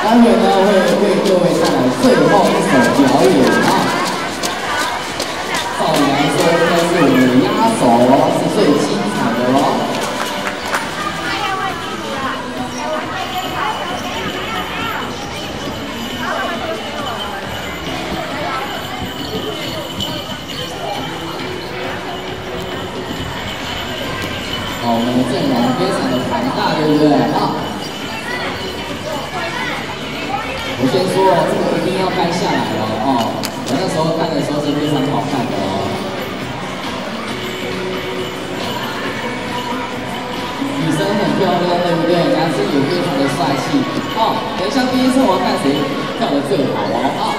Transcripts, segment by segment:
待会呢会为各位带来最后一首表演啊。照理来说，应该是我们的压轴哦，是最精彩的哦。好，我们的阵容非常的庞大，对不对啊？ 我先说哦，这个一定要拍下来了哦。我那时候看的时候是非常好看的哦。女生很漂亮，对不对？男生也非常的帅气哦。等一下第一次我要看谁跳的最好哦啊。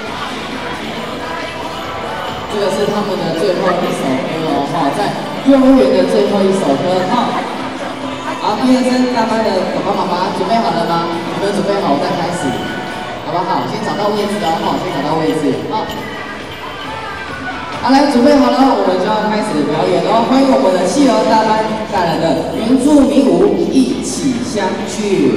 这个是他们的最后一首歌哦哈，在幼儿园的最后一首歌哈。好，毕业生大班的爸爸妈妈准备好了吗？你们准备好，我再开始。 好不好？先找到位置哦，哈，先找到位置，好。好，来，准备好了，我们就要开始表演哦。欢迎我们的企鹅大班带来的原住民舞《一起相聚》。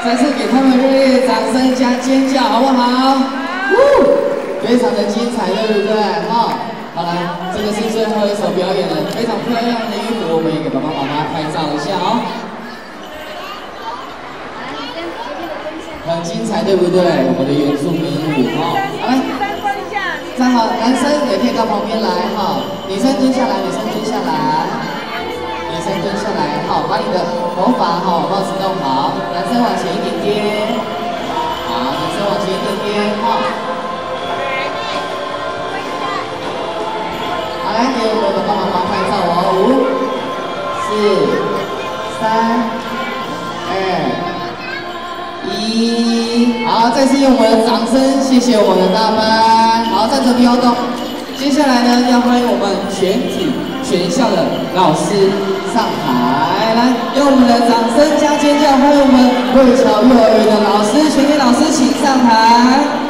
再次给他们热烈的掌声加尖叫，好不好？非常的精彩，对不对？好，来，这个是最后一首表演了，非常漂亮的衣服，我们也给爸爸妈妈拍照一下哦。很精彩，对不对？我们的原住民舞哈，好来，站好，男生也可以到旁边来哈，女生蹲下来，女生蹲下来，女生蹲下来，好，把你的头发哈帽子弄好，男生往前一点点，好，女生往前一点点，好，好来，给我们的爸爸妈妈拍照哦，5、4、3、2、1，好，再次用我们的掌声，谢谢我们的大班。好，站着不要动。接下来呢，要欢迎我们全校的老师上台，来，用我们的掌声加尖叫，欢迎我们瑞桥幼儿园的老师，全体老师请上台。